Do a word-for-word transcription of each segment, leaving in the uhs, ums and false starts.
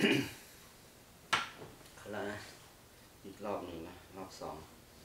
เขาแล้วนะอีกรอบหนึ่งนะรอบสอง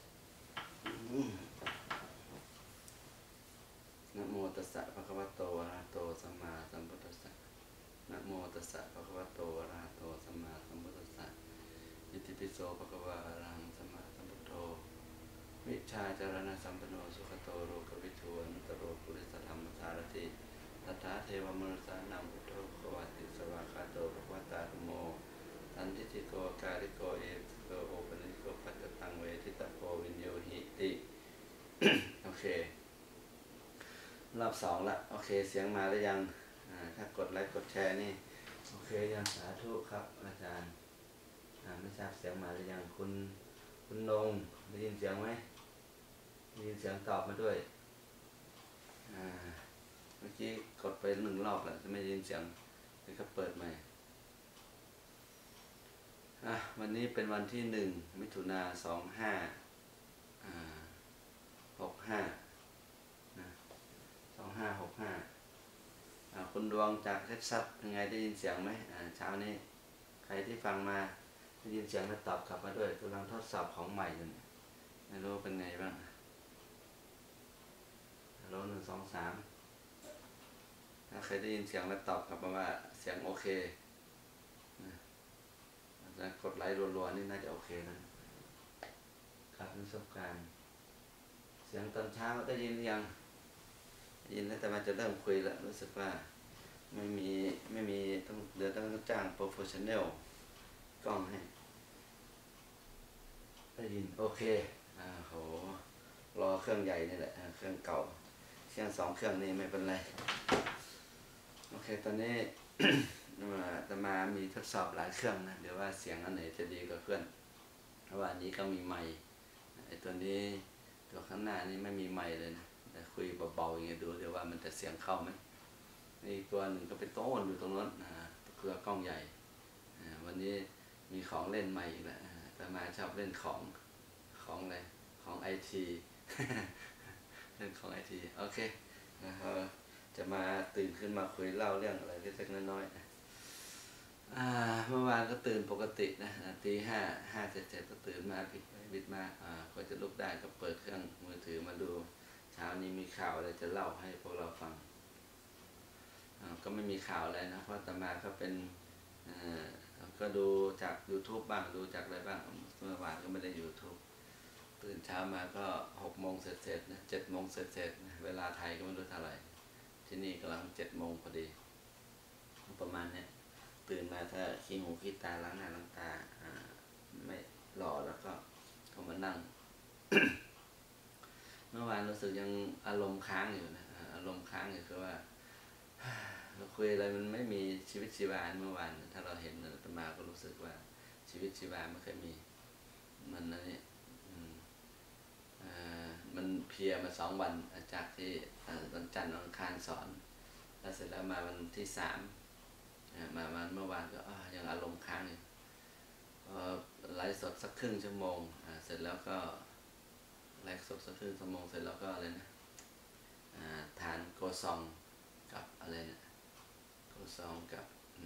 นะโมตัสสะภะคะวะโตอะระหะโตสัมมาสัมพุทธัสสะนะโมตัสสะภะคะวะโตอะระหะโตสัมมาสัมพุทธัสสะอิติปิโสภะคะวะอะระหังสัมมาสัมพุทโธวิชาจารณะสัมปันโนสุขโตโลกวิทูอนุตตโรปุริสธรรมสารถิตถาเทวมนุษสานังพุทโธภควติสวากขาโตภควตาตุโมตันทิติโกกาลิโกเอติโกโอปนิโกปัจจตังเวทิตโพวินโยหิติ โอเครอบสองละโอเคเสียงมาหรือยังถ้ากดไลค์กดแชร์นี่โอเคยังสาธุครับอาจารย์ไม่ทราบเสียงมาหรือยังคุณคุณนงได้ยินเสียงไหมได้ยินเสียงตอบมาด้วยเมื่อกี้กดไปหนึ่งรอบแล้วจะไม่ได้ยินเสียงเลยก็เปิดใหม่วันนี้เป็นวันที่หนึ่งมิถุนาสองห้าหกห้าสองห้าหกห้าคุณดวงจากเท็กซัสยังไงได้ยินเสียงไหมเช้านี้ใครที่ฟังมาได้ยินเสียงแล้วตอบกลับมาด้วยกำลังทดสอบของใหม่อยู่ไม่รู้เป็นไงบ้างฮัลโหลหนึ่งสองสามถ้าใครได้ยินเสียงแล้วตอบกลับมาว่าเสียงโอเคนะกดไลค์รัวๆนี่น่าจะโอเคนะครับประสบการณ์เสียงตอนเช้าได้ยินหรือยังได้ยินแล้วแต่มันจะเริ่มคุยแล้วรู้สึกว่าไม่มีไม่มีต้องเดี๋ยวต้องจ้างโปรเฟชชั่นแนลกล้องให้ได้ยินโอเคอ่าโหรอเครื่องใหญ่นี่แหละเครื่องเก่าเครื่องสองเครื่องนี้ไม่เป็นไรโอเคตอนนี้ จะมามีทดสอบหลายเครื่องนะเดี๋ยวว่าเสียงอันไหนจะดีกว่าเพื่อนเพราะว่านี้ก็มีไมค์ไอตัวนี้ตัวข้างหน้านี่ไม่มีไมค์เลยนะแต่คุยเบาๆอย่างเงี้ยดูเดี๋ยวว่ามันจะเสียงเข้าไหมนี่ตัวหนึ่งก็เป็นโต้นอยู่ตรงนั้นเครือกล้องใหญ่วันนี้มีของเล่นใหม่อีกแล้วแต่มาชอบเล่นของของอะไรของไอทีเล่นของไอทีโอเคจะมาตื่นขึ้นมาคุยเล่าเรื่องอะไรเล็กๆน้อยๆเมื่อวานก็ตื่นปกตินะตีห้าห้าเสร็จเสร็จก็ตื่นมาผิดบิดมาก็จะลุกได้ก็เปิดเครื่องมือถือมาดูเช้านี้มีข่าวอะไรจะเล่าให้พวกเราฟังก็ไม่มีข่าวอะไรนะเพราะอาตมาก็เป็นก็ดูจาก YouTube บ้างดูจากอะไรบ้างเมื่อวานก็ไม่ได้ YouTube ตื่นเช้ามาก็หกโมงเสร็จเสร็จนะเจ็ดโมงเสร็จเสร็จเวลาไทยก็ไม่รู้เท่าไหร่ที่นี่กำลังเจ็ดโมงพอดีประมาณนี้ตื่นมาถ้าขี้หูขี้ตาล้างหน้าล้างตาไม่หล่อแล้วก็ก็มานั่ง เมื่อวานรู้สึกยังอารมณ์ค้างอยู่นะอารมณ์ค้างอยู่คือว่าเราคุยอะไรมันไม่มีชีวิตชีวาเมื่อวานถ้าเราเห็นอาตมาก็รู้สึกว่าชีวิตชีวาไม่เคยมีมันนั่นนี่มันเพียมาสองวันจากที่วันจันทร์วันอังคารสอนแล้วเสร็จแล้วมาวันที่สามมาวันเมื่อวานก็ยังอารมณ์ค้างอยู่ไลฟ์สดสักครึ่งชั่วโมงเสร็จแล้วก็ไลฟ์สดสักครึ่งชั่วโมงเสร็จแล้วก็อะไรนะทานโกซองกับอะไรนะโกซองกับ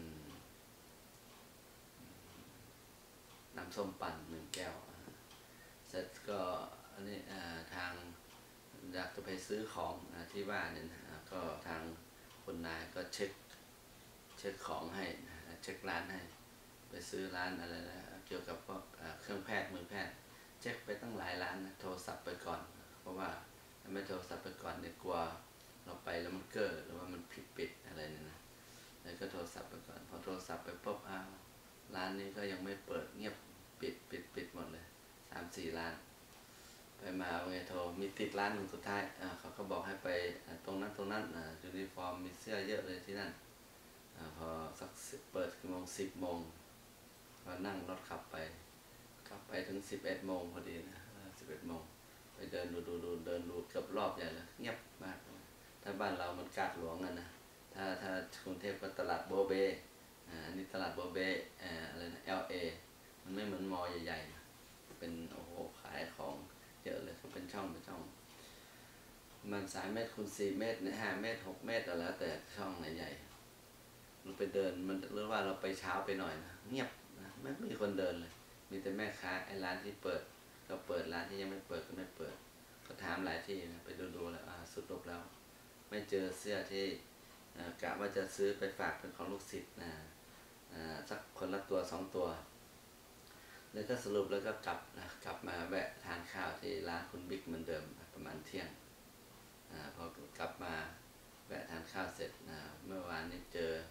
น้ำส้มปั่นหนึ่งแก้วเสร็จก็อันนี้ทางอยากจะไปซื้อของที่บ้านเนี่ยก็ทางคนนายก็เช็คเช็คของให้เช็คร้านให้ไปซื้อร้านอะไรนะเกี่ยวกับพวกเครื่องแพทย์มือแพทย์เช็คไปตั้งหลายร้านนะโทรศัพท์ไปก่อนเพราะว่าถ้าไม่โทรศัพท์ไปก่อนเนี่ยกลัวเราไปแล้วมันเกิดหรือว่ามันผิดปิดอะไรเนี่ยนะแล้วก็โทรศัพท์ไปก่อนพอโทรศัพท์ไปปุ๊บอ้าวร้านนี้ก็ยังไม่เปิดเงียบปิดปิดปิดหมดเลยสามสี่ร้านไปมาไงโทรมีติดร้านหนึ่งสุดท้ายเขาก็บอกให้ไปตรงนั้นตรงนั้นยูนิฟอร์มมีเสื้อเยอะเลยที่นั่นพอสักเปิดกี่โมงสิบโมงก็นั่งรถขับไปขับไปถึงสิบเอ็ดโมงพอดีนะสิบเอ็ดโมงไปเดินดูดูดูเดินดูเกือบรอบใหญ่เลยเงียบมากถ้าบ้านเรามันกาดหลวงกันนะถ้าถ้ากรุงเทพก็ตลาดโบเบอันนี้ตลาดโบเบอะไรนะ แอล เอ มันไม่เหมือนมอใหญ่ๆเป็นโอ้โหขายของเยอะเลยก็เป็นช่องเป็นช่องมันสามเมตรคูณสี่เมตรเนี่ยห้าเมตรหกเมตรแล้วแต่ช่องไหนใหญ่เราไปเดินมันหรือว่าเราไปเช้าไปหน่อยนะเงียบนะไม่มีคนเดินเลยมีแต่แม่ค้าไอ้ร้านที่เปิดก็เปิดร้านที่ยังไม่เปิดก็ไม่เปิดก็ถามหลายที่นะไปดูๆแล้วสุดลบแล้วไม่เจอเสื้อที่กะว่าจะซื้อไปฝากเป็นของลูกศิษย์นะสักคนละตัวสองตัวแล้วก็สรุปแล้วก็กลับนะกลับมาแวะทานข้าวที่ร้านคุณบิ๊กเหมือนเดิมประมาณเที่ยงอพอกลับมาแวะทานข้าวเสร็จนะเมื่อวานนี้เจอ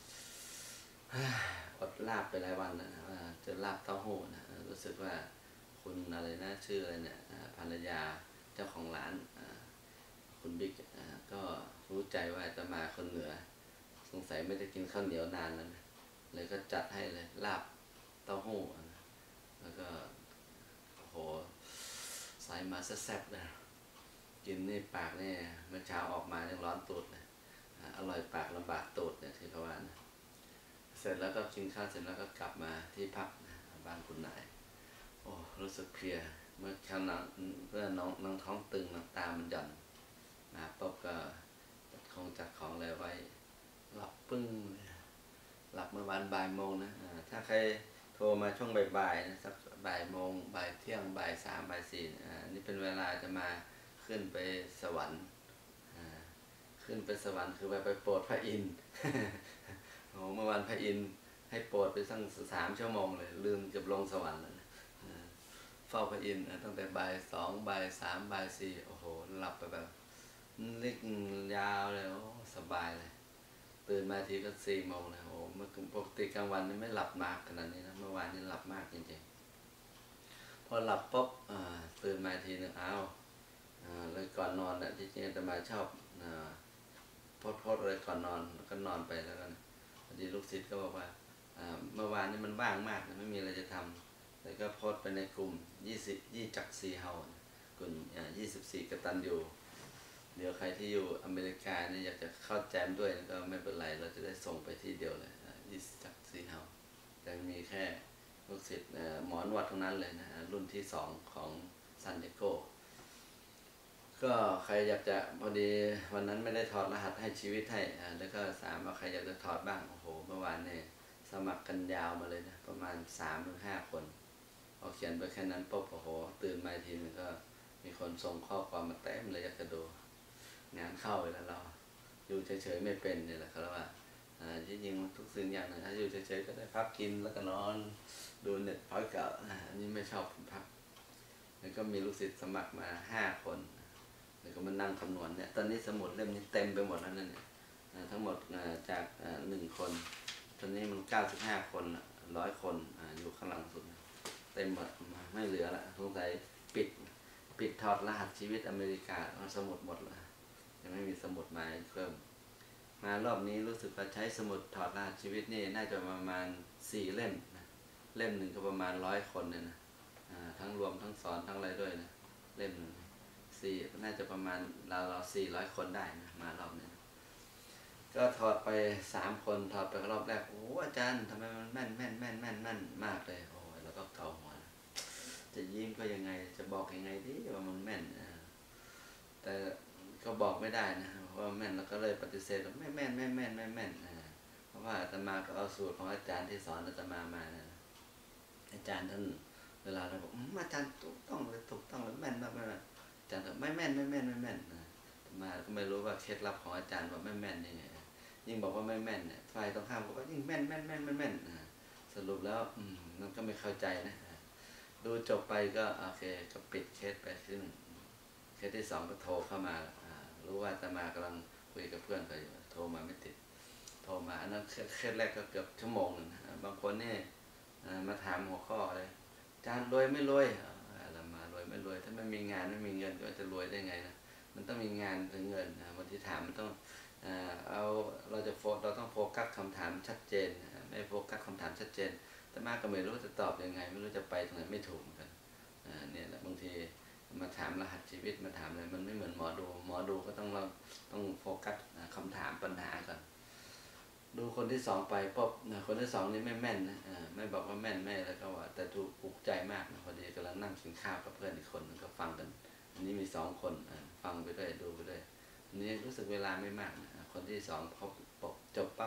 อดลาบไปหลายวันแล้วนะเจอลาบเต้าหู้นะรู้สึกว่าคุณอะไรนะชื่ออะไรเนี่ยภรรยาเจ้าของร้านคุณบิ๊กก็รู้ใจว่าจะมาคนเหนือสงสัยไม่ได้กินข้าวเหนียวนานแล้วนะเลยก็จัดให้เลยลาบเต้าหู้แล้วก็โอ้โหใส่มาแซ่บๆเลยกินนี่ปากนี่เมื่อเช้าออกมายังร้อนตูดเลยอร่อยปากลำบากตูดเนี่ยที่เขาว่านะเสร็จแล้วก็กินข้าวเสร็จแล้วก็กลับมาที่พักบ้านคุณนายโอ้รู้สึกเพลียเมื่อเช้าน้องเพื่อนน้องน้องท้องตึงน้ำตามันหย่อนมาปุ๊บก็คงจัดของอะไรไว้หลับปึ้งหลับเมื่อวานบ่ายโมงนะถ้าใครโทรมาช่วงบ่ายๆนะสักบ่ายโมงบ่ายเที่ยงบ่ายสามบ่ายสี่อ่านี่เป็นเวลาจะมาขึ้นไปสวรรค์อ่าขึ้นไปสวรรค์คือไปไปโปรดพระอินทร์ โอ้เมื่อวานพระอินทร์ให้โปรดไปตั้งสามชั่วโมงเลยลืมเกือบลงสวรรค์แล้วนะเฝ้าพระอินทร์ตั้งแต่บ่ายสองบ่ายสามบ่ายสี่โอ้โหหลับไปแบบเล็กยาวเลยโอ้สบายเลยตื่นมาทีก็สี่โมงเลยโอ้เมื่อปกติกลางวันนี่ไม่หลับมากขนาดนี้นะเมื่อวานนี่หลับมากจริงๆพอหลับปุ๊บตื่นมาทีนึงอ้าวเลยก่อนนอนนะจริงๆจะมาชอบพดพดเลยก่อนนอนก็นอนไปแล้วกันพอดีลูกศิษย์ก็บอกว่าเมื่อวานนี้มันว่างมากนะไม่มีอะไรจะทำแล้วก็โพสต์ไปในกลุ่มยี่สิบยี่จักซีเฮากลุ่มยี่สิบสี่กตันยูเดี๋ยวใครที่อยู่อเมริกาเนี่ยอยากจะเข้าแจมด้วยก็ไม่เป็นไรเราจะได้ส่งไปที่เดียวเลยยี่สิบจักซีเฮาแต่มีแค่ลูกศิษย์หมอนวดทั้งนั้นเลยนะรุ่นที่สองของซันดิโกก็ใครอยากจะพอดีวันนั้นไม่ได้ถอดรหัสให้ชีวิตให้แล้วก็สามว่าใครอยากจะถอดบ้างโอ้โหเมื่อวานเนี่ยสมัครกันยาวมาเลยนะประมาณสามถึงห้าคนพอเขียนไปแค่นั้นปุ๊บโอ้โหตื่นมาทีนึงก็มีคนส่งข้อความมาเต็มเลยอยากจะดูงานเข้าไปแล้วเราอยู่เฉยๆไม่เป็นเนี่ยแหละครับว่าจริงๆทุกสิ่งอย่างนะถ้าอยู่เฉยๆก็ได้พักกินแล้วก็นอนดูเน็ตพอยต์เก่าอันนี้ไม่ชอบพักแล้วก็มีลูกศิษย์สมัครมาห้าคนแล้วก็มานั่งคำนวณเนี่ยตอนนี้สมุดเล่มนี้เต็มไปหมดแล้วนั่นเนี่ยทั้งหมดจากหนึ่งคนตอนนี้มันเก้าสิบห้าคนร้อยคนอยู่ข้างหลังสุดเต็มหมดไม่เหลือละสงสัยปิดปิดถอดรหัสชีวิตอเมริกาสมุดหมดแล้วยังไม่มีสมุดมาเพิ่มมารอบนี้รู้สึกว่าใช้สมุดถอดรหัสชีวิตนี่น่าจะประมาณสี่เล่มนะเล่มหนึ่งก็ประมาณร้อยคนเนี่ยนะทั้งรวมทั้งสอนทั้งอะไรด้วยนะเล่มหนึ่งสี่น่าจะประมาณเราเราสี่ร้อยคนได้นะมารอบนี้ก็ถอดไปสามคนถอดไปรอบแรกโอ้อาจารย์ทำไมมันแม่นแม่นแม่นแม่นแม่นมากเลยโอ้ยแล้วก็เกาหัวจะยิ้มก็ยังไงจะบอกยังไงดีว่ามันแม่นแต่ก็บอกไม่ได้นะเพราะว่าแม่นแล้วก็เลยปฏิเสธไม่แม่นไม่แม่นไม่แม่นเพราะว่าอาตมาก็เอาสูตรของอาจารย์ที่สอนอาตมามานะอาจารย์ท่านเวลาเราบอกอาจารย์ถูกต้องเลยถูกต้องเลยแม่นมากเลยอาจารย์บอกไม่แม่นไม่แม่นไม่แม่นมาก็ไม่รู้ว่าเคล็ดลับของอาจารย์ว่าไม่แม่นยังไงยิ่งบอกว่าไม่แม่นเนี่ยฝ่ายตรงข้ามบอกว่ายิ่งแม่นแม่นแม่นแม่นแม่นสรุปแล้วอืมมันก็ไม่เข้าใจนะดูจบไปก็โอเคก็ปิดเคสไปซึ่งเคสที่สองก็โทรเข้ามารู้ว่าอาตมากำลังคุยกับเพื่อนเขาอยู่โทรมาไม่ติดโทรมาอันนั้นเคสแรกก็เกือบชั่วโมงนึงบางคนเนี่ยมาถามหัวข้อเลยอาจารย์รวยไม่รวยอะไรมารวยไม่รวยถ้าไม่มีงานไม่มีเงินก็จะรวยได้ไงนะมันต้องมีงานถึงเงินนะวันที่ถามมันต้องเอาเราจะโฟเราต้องโฟกัสคำถามชัดเจนไม่โฟกัสคำถามชัดเจนแต่มากก็ไม่รู้จะตอบยังไงไม่รู้จะไปตรงไหนไม่ถูกเหมือนกันเนี่ยแหละบางทีมาถามรหัสชีวิตมาถามอะไรมันไม่เหมือนหมอดูหมอดูก็ต้องเราต้องโฟกัสคำถามปัญหาก่อนดูคนที่สองไปปุ๊บคนที่สองนี่ไม่แม่นนะไม่บอกว่าแม่นไม่แล้วก็ว่าแต่ถูกปลุกใจมากนะพอดีกำลังนั่งกินข้าวกับเพื่อนอีกคนนึงก็ฟังกันอันนี้มีสองคนฟังไปด้วยดูไปด้วยอันนี้รู้สึกเวลาไม่มากนะคนที่สองพอจบปั๊บ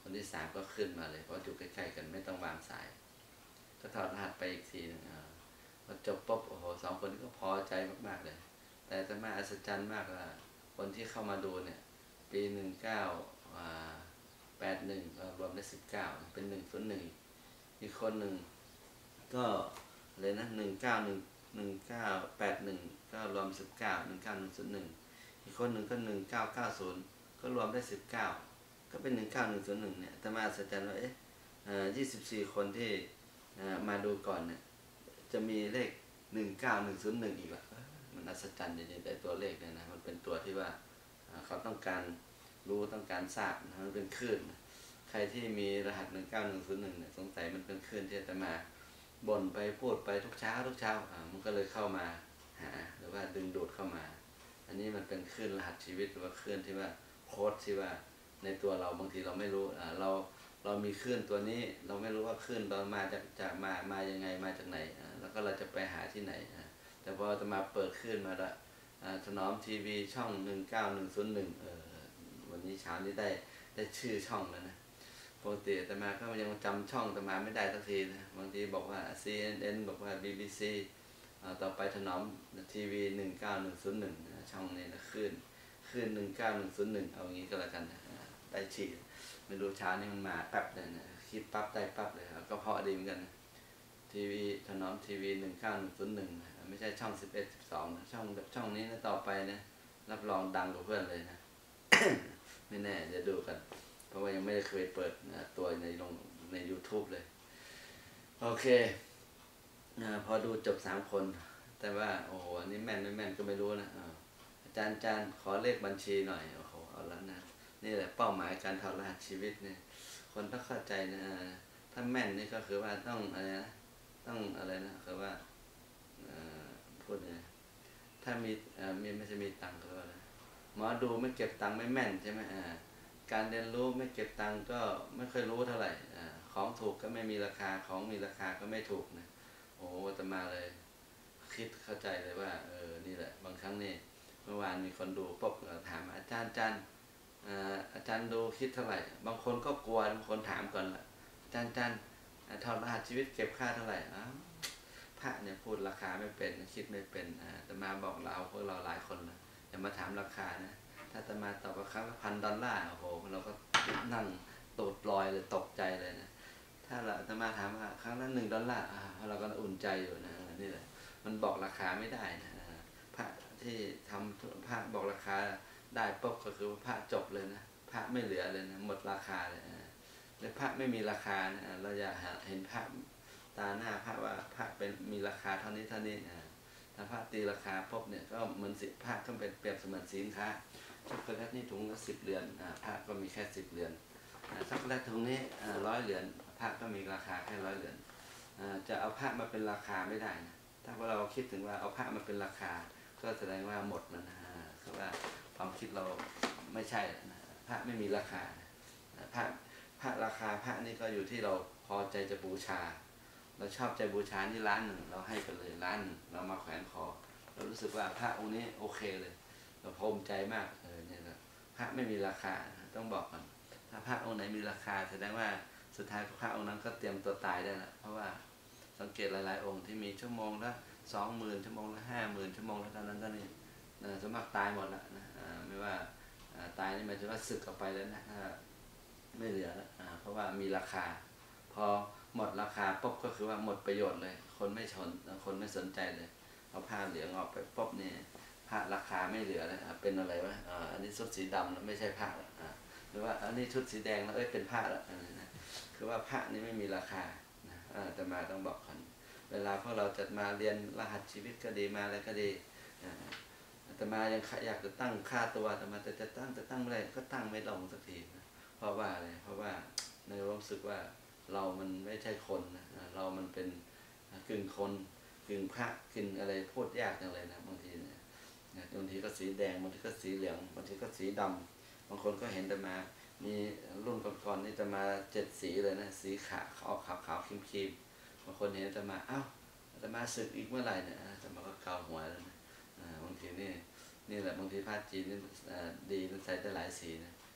คนที่สามก็ขึ้นมาเลยเพราะอยู่ใกล้ๆกันไม่ต้องวางสายก็ถอดรหัสไปอีกทีนึงพอจบปุ๊บโอ้โหสองคนก็พอใจมากๆเลยแต่จะมาอัศจรรย์มากว่าคนที่เข้ามาดูเนี่ยปีหนึ่งเก้าแปดหนึ่งก็รวมได้สิบเก้าเป็นหนึ่งส่วนหนึ่งอีกคนหนึ่งก็เลยนะหนึ่งเก้าหนึ่งหนึ่งเก้าแปดหนึ่งก็รวมสิบเก้าหนึ่งเก้าหนึ่งศูนย์หนึ่งอีกคนหนึ่งก็หนึ่งเก้าเก้าศูนย์ก็รวมได้สิบเก้าก็เป็นหนึ่งเก้าหนึ่งศูนย์หนึ่งเนี่ยแต่มาอัศจรรย์ว่าเอ๊ะยี่สิบสี่คนที่มาดูก่อนเนี่ยจะมีเลขหนึ่งเก้าหนึ่งศูนย์หนึ่งอีกละมันอัศจรรย์จริงๆแต่ตัวเลขเนี่ยนะมันเป็นตัวที่ว่าเขาต้องการรู้ต้องการทราบนะมันเป็นคลื่นใครที่มีรหัสหนึ่งเก้าหนึ่งศูนย์หนึ่งเนี่ยสงสัยมันเป็นคลื่นที่จะมาบ่นไปพูดไปทุกเช้าทุกเช้าอ่ามันก็เลยเข้ามาหาหรือว่าดึงดูดเข้ามาอันนี้มันเป็นคลื่นรหัสชีวิตหรือว่าคลื่นที่ว่าโค้ดที่ว่าในตัวเราบางทีเราไม่รู้อ่าเราเรามีคลื่นตัวนี้เราไม่รู้ว่าคลื่นเรามาจากจากมามายังไงมาจากไหนอ่าแล้วก็เราจะไปหาที่ไหนอ่าแต่พอจะมาเปิดคลื่นมาละถนอมทีวีช่องหนึ่งเก้าหนึ่งศูนย์หนึ่งเออวันนี้เช้านี้ได้ได้ชื่อช่องแล้วนะปกติแต่มาก็ยังจำช่องแต่มาไม่ได้สักทีนะบางทีบอกว่า ซี เอ็น เอ็น บอกว่า บี บี ซี ต่อไปถนอมทีวีหนึ่งเก้าหนึ่งศูนย์หนึ่งช่องนี้นะขึ้นขึ้นหนึ่งเก้าหนึ่งศูนย์หนึ่งเอางี้ก็แล้วกันนะได้ฉีดไม่รู้เช้านี้มันมาแป๊บเลยนะคิดปั๊บได้ปั๊บเลยก็เพาะดีเหมือนกันทีวีถนอมทีวีหนึ่งเก้าหนึ่งศูนย์หนึ่งไม่ใช่ช่องสิบเอ็ดสิบสองช่องช่องนี้นะต่อไปนะรับรองดังกว่าเพื่อนเลยนะ ไม่แน่เดี๋ยวดูกันเพราะว่ายังไม่ได้เคยเปิดนะตัวในลงใน YouTube เลยโอเคนะพอดูจบสามคนแต่ว่าโอ้โหอันนี้แม่นไม่แม่นก็ไม่รู้นะอาจารย์อาจารย์ขอเลขบัญชีหน่อยโอ้โหเอาแล้วนะนี่แหละเป้าหมายการถอดรหัสชีวิตเนี่ยคนต้องเข้าใจนะถ้าแม่นนี่ก็คือว่าต้องอะไรนะต้องอะไรนะคือว่าพูดไงถ้ามีมีไม่ใช่มีตังค์ก็ว่าหมอดูไม่เก็บตังค์ไม่แม่นใช่ไหมอ่าการเรียนรู้ไม่เก็บตังค์ก็ไม่ค่อยรู้เท่าไหร่อ่าของถูกก็ไม่มีราคาของมีราคาก็ไม่ถูกนะโอ้จะมาเลยคิดเข้าใจเลยว่าเออนี่แหละบางครั้งนี่เมื่อวานมีคนดูปุ๊บถามอาจารย์อาจารย์อาจารย์ดูคิดเท่าไหร่บางคนก็กลัวบางคนถามก่อนละอาจารย์อาจารย์ถอดรหัสชีวิตเก็บค่าเท่าไหร่อ้าวพระเนี่ยพูดราคาไม่เป็นคิดไม่เป็นอ่าจะมาบอกเราพวกเราหลายคนนะอย่ามาถามราคานะถ้าจะมาตอบว่าครั้งละพันดอลลาร์โอ้โหเราก็นั่งตูดลอยเลยตกใจเลยนะถ้าเราจะมาถามว่าครั้งละหนึ่งดอลลาร์เราก็อุ่นใจอยู่นะนี่แหละมันบอกราคาไม่ได้นะพระที่ทำพระบอกราคาได้ปุ๊บก็คือพระจบเลยนะพระไม่เหลือเลยนะหมดราคาเลยและพระไม่มีราคานะเราจะเห็นพระตาหน้าพระว่าพระเป็นมีราคาเท่านี้เท่านี้ถ้าพระตีราคาปุ๊บเนี่ยก็เหมือนสิพระก็เป็นเปรียบเสมือนสินค้าช็อกโกแลตนี่ถุงละสิบเหรียญพระก็มีแค่สิบเหรียญช็อกโกแลตถุงนี้ร้อยเหรียญพระก็มีราคาแค่ร้อยเหรียญจะเอาพระมาเป็นราคาไม่ได้นะถ้าเราคิดถึงว่าเอาพระมาเป็นราคาก็แสดงว่าหมดมันนะคือว่าความคิดเราไม่ใช่นะพระไม่มีราคาพระพระราคาพระนี่ก็อยู่ที่เราพอใจจะบูชาเราชอบใจบูชาที่ร้านหนึ่งเราให้ไปเลยร้านหนึ่งเรามาแขวนคอเรารู้สึกว่าพระองค์นี้โอเคเลยเราภูมิใจมากเออเนี่ยนะพระไม่มีราคาต้องบอกก่อนถ้าพระองค์ไหนมีราคาแสดงว่าสุดท้ายพระองค์นั้นก็เตรียมตัวตายได้ละเพราะว่าสังเกตหลายๆองค์ที่มีชั่วโมงละสองหมื่นชั่วโมงละห้าหมื่นชั่วโมงละตอนนั้นก็นี่สมมติตายหมดละนะไม่ว่าตายนี่หมายถึงว่าสึกออกไปแล้วนะไม่เหลือแล้วเพราะว่ามีราคาพอหมดราคาปุ๊บก็คือว่าหมดประโยชน์เลยคนไม่ชนคนไม่สนใจเลยเอาผ้าเหลืองออกไปปุ๊บนี่ผ้าราคาไม่เหลือเลยเป็นอะไรวะอันนี้ชุดสีดำแล้วไม่ใช่ผ้าหรือว่าอันนี้ชุดสีแดงแล้วเอ้ยเป็นผ้าแล้วคือว่าผ้านี่ไม่มีราคาแต่มาต้องบอกคนเวลาพวกเราจะมาเรียนรหัสชีวิตก็ดีมาอะไรก็ดีแต่มายังอยากจะตั้งค่าตัวแต่มาจะจะตั้งจะตั้งอะไรก็ตั้งไม่ลงสักทีเพราะว่าอะไรเพราะว่าในความรู้สึกว่าเรามันไม่ใช่คนนะเรามันเป็นกึ่งคนกึ่งพระกึ่งอะไรพูดยากจังเลยนะบางทีเนี่ยบางทีก็สีแดงบางทีก็สีเหลืองบางทีก็สีดำบางคนก็เห็นแต่มามีรุ่นก่อนๆนี่จะมาเจ็ดสีเลยนะสีขาวออกขาวขาวครีมครีมบางคนเห็นจะมาอ้าวจะมาศึกอีกเมื่อไหร่เนี่ยจะมาก็เกาหัวแล้วนะบางทีนี่นี่แหละบางทีผ้าจีนนี่ดีใส่ได้หลายสีนะ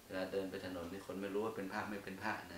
เวลาเดินไปถนนนี่คนไม่รู้ว่าเป็นพระไม่เป็นพระนะ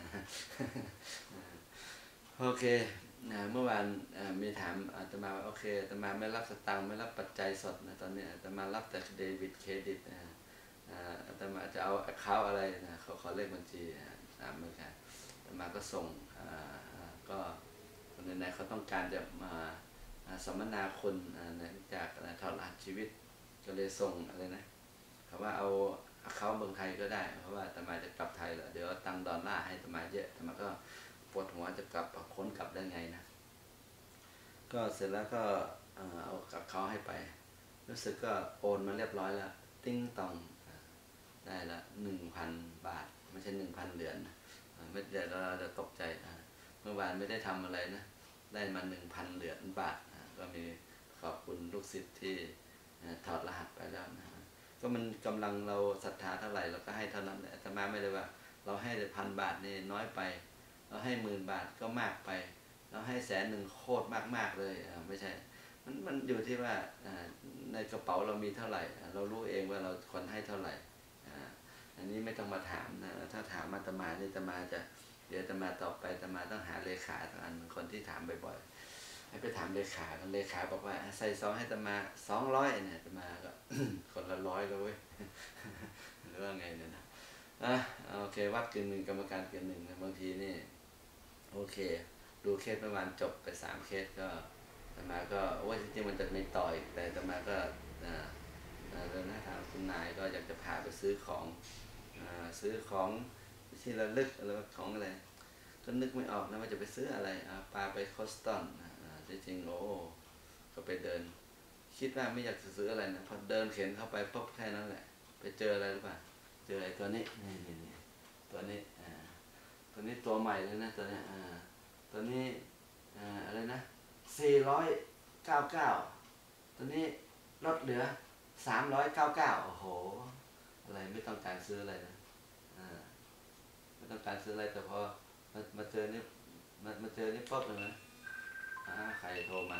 โอเคนะเมื่อวานมีถามอาตมาว่าโอเคอาตมาไม่รับสตางค์ไม่รับปัจจัยสดนะตอนนี้อาตมารับแต่เดบิตเครดิตนะอาตมาจะเอาเขาอะไรนะเขาขอเลขบัญชีตามเหมือนกันอาตมาก็ส่งก็คนไหนๆเขาต้องการจะมาสัมมนาคนจากถอดรหัสชีวิตก็เลยส่งอะไรนะเขาว่าเอาเขาเมืองไทยก็ได้เพราะว่าอาตมาจะกลับไทยแล้วเดี๋ยวตังดอลลาร์ให้อาตมาเยอะอาตมาก็ปวดหัวจะกลับค้นกลับได้ไงนะก็เสร็จแล้วก็เอากับเขาให้ไปรู้สึกก็โอนมาเรียบร้อยแล้วติ้งตองได้ละหนึ่งพันบาทไม่ใช่หนึ่งพันเหรียญไม่เดี๋ยวเราจะตกใจเมื่อวานไม่ได้ทำอะไรนะได้มาหนึ่งพันเหรียญบาทก็มีขอบคุณลูกศิษย์ที่ถอดรหัสไปแล้วนะก็มันกำลังเราศรัทธาเท่าไหร่เราก็ให้เท่านั้นแหละแต่มาไม่ได้ว่าเราให้แต่พันบาทนี่น้อยไปเราให้หมื่นบาทก็มากไปเราให้แสนหนึ่งโคตรมากๆเลยไม่ใช่มันมันอยู่ที่ว่าในกระเป๋าเรามีเท่าไหร่เรารู้เองว่าเราควรให้เท่าไหร่อันนี้ไม่ต้องมาถามนะถ้าถามอาตมานี่อาตมาจะเดี๋ยวอาตมาต่อไปอาตมาต้องหาเลขาทั้งอันคนที่ถามบ่อยๆให้ไปถามเลขาเลขาบอกว่าใส่ซองให้อาตมาสองร้อยเนี่ยอาตมาก็ คนละร้อยเลยเว้ย หรือว่าไงเนี่ยนะอ่ะโอเควัดเกินหนึ่งกรรมการเกินหนึ่งนะบางทีนี่โอเคดูเคสประมาณจบไปสามเคสก็อาตมาก็ว่าจริงๆมันจะไม่ต่ออีกแต่อาตมาก็อ่าเดินหน้าทางคุณนายก็อยากจะพาไปซื้อของซื้อของที่ระลึกอะไรของอะไรก็นึกไม่ออกนะว่าจะไปซื้ออะไรปาไปคอสตันจริงๆโอ้ก็ไปเดินคิดว่าไม่อยากจะซื้ออะไรนะพอเดินเข็นเข้าไปปุ๊บแค่นั้นแหละไปเจออะไรหรือเปล่าเจอไอ้ตัวนี้นี่นี่นี่ตัวนี้อ่าตัวนี้ตัวใหม่เลยนะตัวนี้อ่าตัวนี้อ่าอะไรนะสี่ร้อยเก้าเก้าตัวนี้ลดเหลือสามร้อยเก้าเก้าโอ้โหอะไรไม่ต้องการซื้ออะไรนะอ่าไม่ต้องการซื้ออะไรแต่พอมามาเจอนี่มามาเจอนี่ปุ๊บเลยนะอ่าใครโทรมา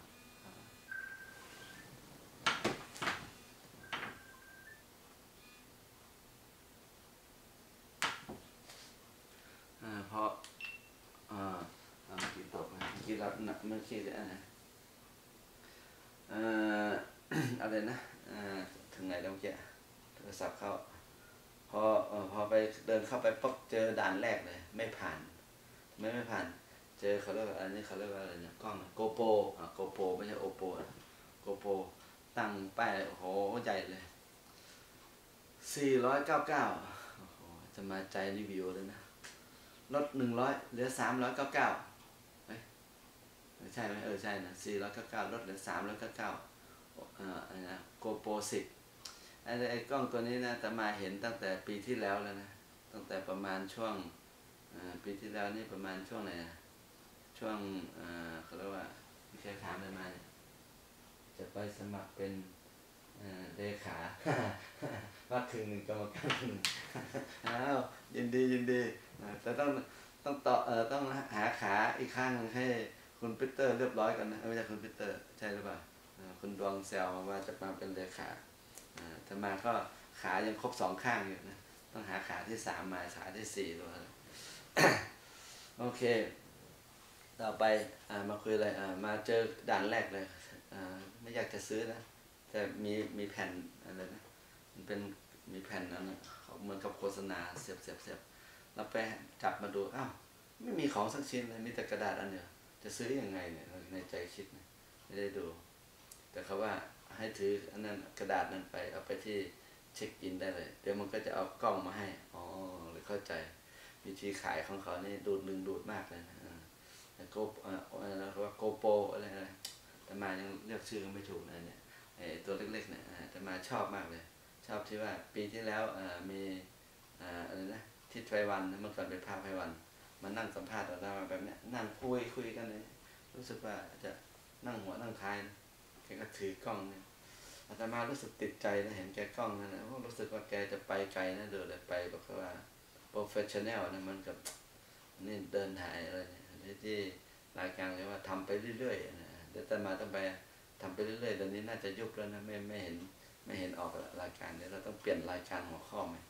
เพราะอ่าเมื่อกี้ตกนะเมื่อกี้รับหนักเมื่อกี้อะไรเอ่ออะไรนะถึงไหนแล้วเมื่อกี้โทรศัพท์เข้าพอพอไปเดินเข้าไปปุ๊บเจอด่านแรกเลยไม่ผ่านไม่ไม่ผ่านเจอเขาเรียกว่าอันนี้เขาเรียกว่าอะไรเนี่ยกล้องโกโปรอ่ะโกโปรไม่ใช่โอโปโกโปรตั้งป้ายโอ้โหใหญ่เลยสี่ร้อยเก้าเก้าโอ้โหจะมาใจรีวิวเลยนะลดหนึ่งร้อยเหลือสามร้อยเก้าเก้าเฮ้ยใช่ไหมเออใช่นะสี่ร้อยเก้าเก้าลดเหลือสามร้อยเก้าเก้าอ่าอะไรนะโกโปรสิบไอ้ไอ้กล้องตัวนี้นะแต่มาเห็นตั้งแต่ปีที่แล้วแล้วนะตั้งแต่ประมาณช่วงปีที่แล้วนี่ประมาณช่วงไหนช่วงเขาเรียกว่าไม่ใช่ถามอะไรมาจะไปสมัครเป็นเลขาวัดถึงหนึ่งกรรมการหนึ่งอ้าวยินดียินดีแต่ต้องต้องต่อเอ่อต้องหาขาอีกข้างนึงให้คุณปีเตอร์เรียบร้อยกันนะไม่ใช่คุณปีเตอร์ใช่หรือเปล่าคุณดวงแซวมาว่าจะมาเป็นเลขาถ้ามาก็ขายังครบสองข้างอยู่นะต้องหาขาที่สามมาขาที่สี่ด้วยโอเคต่อไปมาคุยอะไรมาเจอด่านแรกเลยไม่อยากจะซื้อนะแต่มีมีแผ่นอะไรนะมันเป็นมีแผ่นนั้นเหมือนกับโฆษณาเสียบเสียบเสียบเราไปจับมาดูอ้าวไม่มีของสักชิ้นเลยมีแต่กระดาษอันเดียวจะซื้อยังไงเนี่ยในใจคิดนะไม่ได้ดูแต่เขาว่าให้ถืออันนั้นกระดาษนั้นไปเอาไปที่เช็คอินได้เลยเดี๋ยวมันก็จะเอากล้องมาให้อ๋อเลยเข้าใจวิธีขายของเขานี่ดูดดึงดูดมากเลยนะโกอะไรเรียกว่าโกโปอะไรอะไรแต่มายังเลือกชื่อไม่ถูกนะเนี่ยไอ้ตัวเล็กๆเนี่ยแต่มาชอบมากเลยชอบที่ว่าปีที่แล้วมีอะไรนะที่ไต้หวันเมื่อก่อนเป็นภาพไต้หวันมานั่งสัมภาษณ์เราได้มาแบบนี้นั่งคุยคุยกันเลยรู้สึกว่าจะนั่งหัวนั่งท้ายแกก็ถือกล้องเนี่ยอาตมารู้สึกติดใจนะเห็นแกกล้องนั่นนะรู้สึกว่าแกจะไปไกลนะเดินเลยไปแบบว่าโปรเฟชชั่นแนลนะมันกับนี่เดินถ่ายอะไรเนี่ยที่รายการเลยว่าทำไปเรื่อยๆนะเดี๋ยวอาตมาต้องไปทำไปเรื่อยๆตอนนี้น่าจะยุบแล้วนะไม่ไม่เห็นไม่เห็นออกรายการเดี๋ยวเราต้องเปลี่ยนรายการหัวข้อใหม่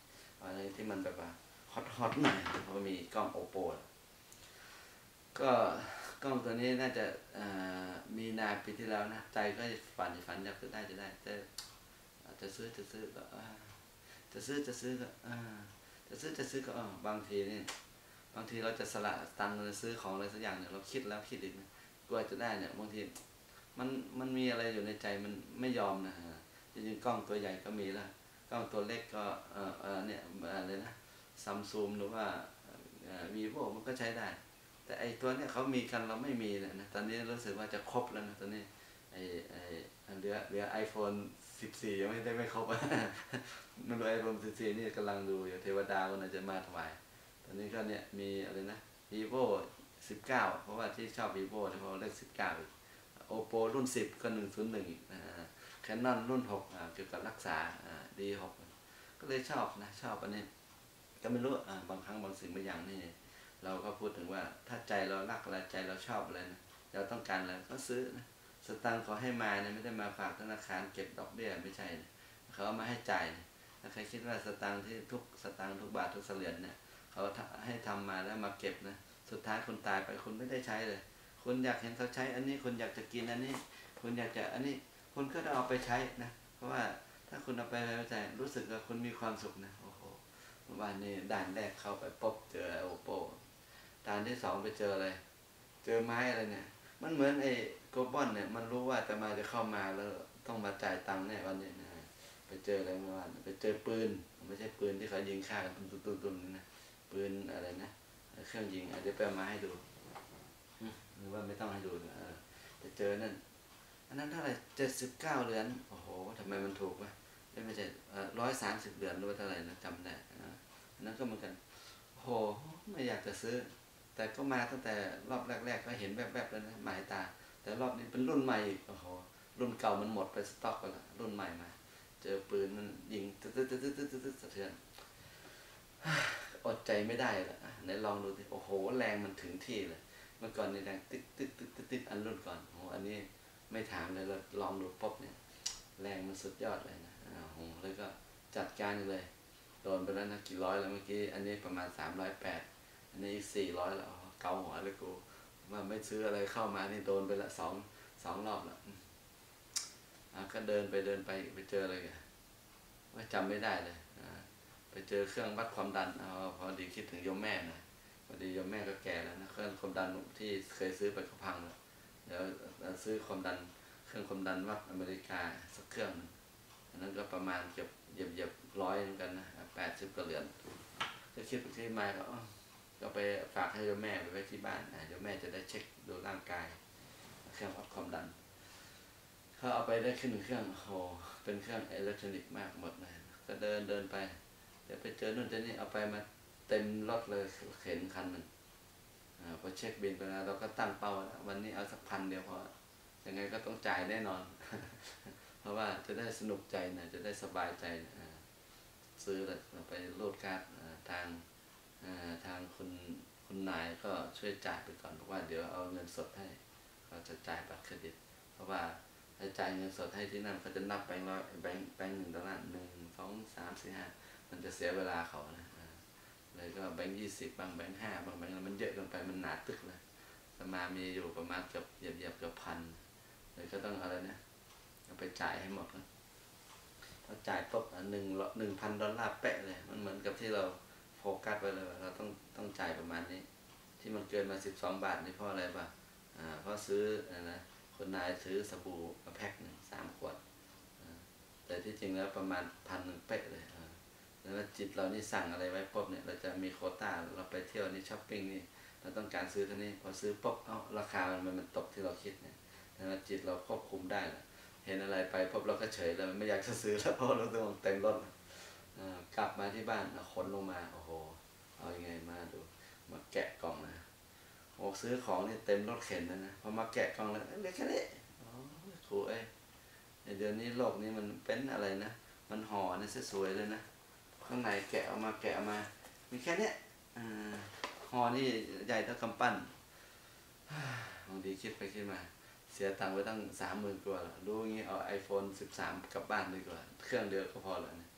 อะไรที่มันแบบว่าฮอตฮอตหน่อยเพราะมีกล้องโอโปก็กล้องตัวนี้น่าจะมีนาปีที่แล้วนะใจก็ฝันฝันอยากจะได้จะได้แต่จะซื้อจะซื้อก็จะซื้อจะซื้อก็จะซื้อจะซื้อก็บางทีนี่บางทีเราจะสละตังค์ซื้อของอะไรสักอย่างเนี่ยเราคิดแล้วคิดอีกนะกว่าจะได้เนี่ยบางทีมันมันมีอะไรอยู่ในใจมันไม่ยอมนะจริงๆกล้องตัวใหญ่ก็มีแล้วกล้องตัวเล็กก็เออเออเนี่ยอะไรนะซัมซุงหรือว่าวีโวมันก็ใช้ได้แต่ไอตัวเนี้ยเขามีกันเราไม่มีเลยนะตอนนี้รู้สึกว่าจะครบแล้วนะตอนนี้ไอไอเหลือเหลือไอโฟนสิบสี่ยังไม่ได้ไม่ครบนั่นไอโฟนสิบสี่นี่กำลังดูอยู่เทวดาวันไหนจะมาถวายตอนนี้ก็เนี่ยมีอะไรนะ vivo สิบเก้าเพราะว่าที่ชอบ vivo เพราะเลขสิบเก้าอีก oppo รุ่นสิบก็หนึ่งศูนย์หนึ่งอีกนะ canon รุ่นหกเกี่ยวกับรักษา ดี หกก็เลยชอบนะชอบอันนี้ก็ไม่รู้บางครั้งบางสิ่งบางอย่างนี่เราก็พูดถึงว่าถ้าใจเรารักอะไรใจเราชอบอะไรนะเราต้องการอะไรก็ซื้อนะสตังค์เขาให้มาเนี่ยไม่ได้มาฝากธนาคารเก็บดอกเบี้ยไม่ใช่นะเขาเอามาให้จ่ายนะถ้าใครคิดว่าสตังค์ที่ทุกสตังค์ทุกบาททุกสลึงเนี่ยเขาให้ทำมาแล้วมาเก็บนะสุดท้ายคุณตายไปคุณไม่ได้ใช้เลยคุณอยากเห็นเขาใช้อันนี้คุณอยากจะกินอันนี้คุณอยากจะอันนี้คุณก็ต้องเอาไปใช้นะเพราะว่าถ้าคุณเอาไปไม่ใช้รู้สึกว่าคุณมีความสุขนะโอ้โหวันนี้ด่านแรกเข้าไปปุ๊บเจอโอโปด่านที่สองไปเจออะไรเจอไม้อะไรเนี่ยมันเหมือนไอ้โกบอนเนี่ยมันรู้ว่าจะมาจะเข้ามาแล้วต้องมาจ่ายตังค์แน่วันนี้นะไปเจออะไรเมื่อวานไปเจอปืนไม่ใช่ปืนที่เขายิงฆ่ากันตุนๆๆนะปืนอะไรนะเครื่องยิงเดี๋ยวไปเอามาให้ดูหรือว่าไม่ต้องให้ดูเออจะเจอนั่นอันนั้นเท่าไหร่เจ็ดสิบเก้าเหรียญโอ้โหทำไมมันถูกวะไม่ใช่ร้อยสามสิบเหรียญหรือว่าเท่าไหร่นะจำได้อันนั้นก็เหมือนกันโหไม่อยากจะซื้อแต่ก็มาตั้งแต่รอบแรกๆก็เห็นแวบๆแล้วนะหมายตาแต่รอบนี้เป็นรุ่นใหม่โอ้โหรุ่นเก่ามันหมดไปสต็อกไปแล้วรุ่นใหม่มาเจอปืนมันยิงตึ๊ดตึ๊ดตึ๊ดตึ๊ดตึ๊ดตึ๊ดสะเทือนอดใจไม่ได้ละไหนลองดูสิโอ้โหแรงมันถึงที่เลยเมื่อก่อนนี่แรงตึ๊ดตึ๊ดตึ๊ดตึ๊ดอันรุ่นก่อนโอ้อันนี้ไม่ถามเลยเราลองดูป๊บเนี่ยแรงมันสุดยอดเลยนะโอ้โหแล้วก็จัดการเลยโดนไปแล้วนะกี่ร้อยแล้วเมื่อกี้อันนี้ประมาณสามร้อยแปดอันนี้สี่ร้อยแล้วเกาหัวเลยกูว่าไม่ซื้ออะไรเข้ามานี่โดนไปละสองสองรอบแล้วก็เดินไปเดินไปไปเจออะไรกันว่าจำไม่ได้เลยไปเจอเครื่องวัดความดันเอาพอดีคิดถึงโยมแม่นะพอดีโยมแม่ก็แก่แล้วนะเครื่องความดันที่เคยซื้อไปก็พังแล้วเดี๋ยวซื้อความดันเครื่องความดันวัดอเมริกาสักเครื่องนึงอันนั้นก็ประมาณเกือบเหยียบเหยียบร้อยเหมือนกันนะแปดสิบกว่าเหรียญจะคิดไปที่มาก็ก็ไปฝากให้โยมแม่ไปไว้ที่บ้านโยมแม่จะได้เช็คดูร่างกายเครื่องวัดความดันเขาเอาไปได้ขึ้นเครื่องโอ้เป็นเครื่องอิเล็กทรอนิกส์มากหมดเลยก็เดินเดินไปเดี๋ยวไปเจอนู่นเจอนี่เอาไปมาเต็มรถเลยเข็นคันหนึ่งพอเช็คบินไปแล้วเราก็ตั้งเป้าวันนี้เอาสักพันเดียวพอยังไงก็ต้องจ่ายแน่นอน เพราะว่าจะได้สนุกใจนะจะได้สบายใจนะซื้อเลยไปโหลดการ์ดทางทางคุณคุณนายก็ช่วยจ่ายไปก่อนเพราะว่าเดี๋ยวเอาเงินสดให้เขาจะจ่ายบัตรเครดิตเพราะว่าถ้าจ่ายเงินสดให้ที่นั่นเขาจะนับแบงค์ร้อยแบงค์แบงค์หนึ่งดอลลาร์หนึ่งสองสามสี่ห้ามันจะเสียเวลาเขานะเลยก็แบงค์ยี่สิบบางแบงค์ห้าบางแบงค์มันเยอะเกินไปมันหนาตึกเลยสมามีอยู่ประมาณเกือบเหยียบเหยียบเกือบพันเลยก็ต้องอะไรนะเอาไปจ่ายให้หมดนะพอจ่ายปุ๊บหนึ่งหนึ่งพันดอลลาร์แปะเลยมันเหมือนกับที่เราโฟกัสไว้เลยเราต้องต้องจ่ายประมาณนี้ที่มันเกินมาสิบสองบาทนี่เพราะอะไรป่ะอ่าเพราะซื้อนะคนนายซื้อสบู่มาแพ็คหนึ่งสามขวดแต่ที่จริงแล้วประมาณพันหนึ่งเป๊ะเลยแล้วจิตเรานี่สั่งอะไรไว้ปุ๊บเนี่ยเราจะมีโควต้าเราไปเที่ยวนี่ช้อปปิ้งนี่เราต้องการซื้อเท่านี้พอซื้อปุ๊บเอ้าราคามันมันตกที่เราคิดเนี่ยแล้วจิตเราควบคุมได้แหละเห็นอะไรไปปุ๊บเราก็เฉยแล้วไม่อยากจะซื้อแล้วเพราะเราต้องเต็มรถกลับมาที่บ้านขนลงมาโอ้โหเอายังไงมาดูมาแกะกล่องนะโอ้ซื้อของนี่เต็มรถเข็นแล้วนะพอมาแกะกล่องแล้วเหลือแค่นี้โอ้โหเอ้ยเดี๋ยวนี้โลกนี้มันเป็นอะไรนะมันห่อเนี่ยสวยๆเลยนะข้างในแกะออกมาแกะออกมามีแค่นี้ห่อนี่ใหญ่เท่ากำปั้นบางทีคิดไปคิดมาเสียตังค์ไปตั้งสามหมื่นกว่ารู้งี้เอาไอโฟนสิบสามกลับบ้านดีกว่าเครื่องเดียวก็พอแล้วนะ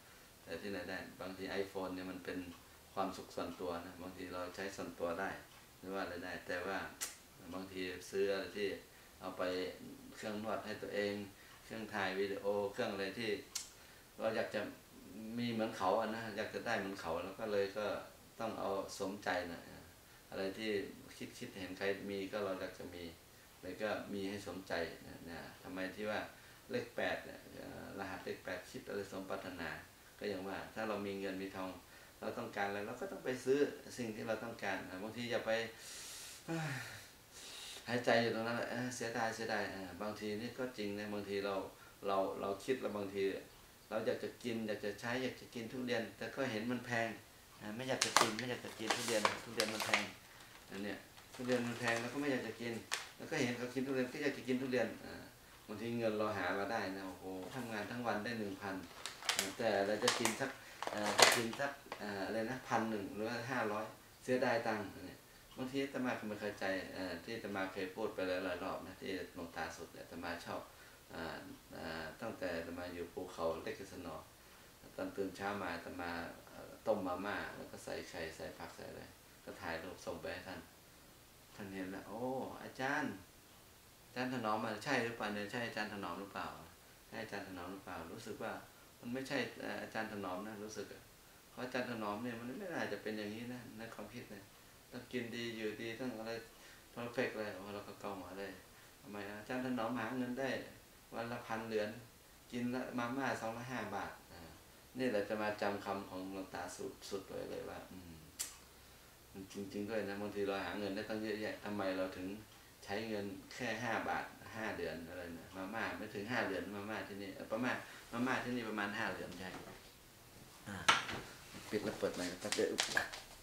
แต่ที่ไหนได้บางที iPhone เนี่ยมันเป็นความสุขส่วนตัวนะบางทีเราใช้ส่วนตัวได้หรือว่าอะไรได้แต่ว่าบางทีซื้ออะไรที่เอาไปเครื่องนวดให้ตัวเองเครื่องถ่ายวิดีโอเครื่องอะไรที่เราอยากจะมีเหมือนเขาอะนะอยากจะได้เหมือนเขาแล้วก็เลยก็ต้องเอาสมใจนะอะไรที่คิดคิดเห็นใครมีก็เราอยากจะมีเลยก็มีให้สมใจนะนะทำไมที่ว่าเลขแปดเนี่ยรหัสเลขแปดคิดอะไรสมปรารถนาก็อย่างว่าถ้าเรามีเงินมีทองเราต้องการอะไรเราก็ต้องไปซื้อสิ่งที่เราต้องการบางทีอย่าไปหายใจอยู่ตรงนั้นแหละเสียดายเสียดายบางทีนี่ก็จริงนะบางทีเราเราเราคิดแล้วบางทีเราอยากจะกินอยากจะใช้อยากจะกินทุเรียนแต่ก็เห็นมันแพงไม่อยากจะกินไม่อยากจะกินทุเรียนทุเรียนมันแพงอันเนี้ยทุเรียนมันแพงแล้วก็ไม่อยากจะกินแล้วก็เห็นเขากินทุเรียนก็อยากจะกินทุเรียนบางทีเงินเราหามาได้นะโอ้โหทำงานทั้งวันได้หนึ่งพันแต่เราจะกินสักจะกินสักอะไรนะพันหนึ่งหรือว่าห้าร้อยเสียดายตังค์เนี่ยบางทีอาตมาก็ไม่เข้าใจที่อาตมาเคยพูดไปหลายๆรอบนะที่หลวงตาสุดอาตมาชอบตั้งแต่อาตมาอยู่ภูเขาเล็กกสนอตอนตื่นเช้ามาอาตมาต้มมาม่าแล้วก็ใส่ไข่ใส่ผักใส่อะไรก็ถ่ายรูปส่งไปให้ท่านท่านเห็นแล้วโอ้อาจารย์อาจารย์ถนอมมาใช่หรือเปล่าเนี่ยใช่อาจารย์ถนอมหรือเปล่าใช่อาจารย์ถนอมหรือเปล่ารู้สึกว่ามันไม่ใช่อาจารย์ถนอมนะรู้สึกเพราะอาจารย์ถนอมเนี่ยมันไม่น่าจะเป็นอย่างนี้นะในความคิดเนี่ยต้องกินดีอยู่ดีต้องอะไรเพอร์เฟกต์เลยเราก็เกามาเลยทำไมอาจารย์ถนอมหาเงินได้วันละพันเหรียญกินละมาม่าสองละห้าบาทนี่เราจะมาจำคำของหลวงตาสุดสุดเลยเลยว่าอืมจริงๆด้วยนะบางทีเราหาเงินได้ตั้งเยอะแยะทำไมเราถึงใช้เงินแค่ห้าบาทห้าเดือนอะไรนะมาม่าไม่ถึงห้าเดือนมาม่าที่นี่ประมาณมาม่าที่นี่ประมาณห้าเดือนใช่ปิดแล้วเปิดใหม่ก็เจอ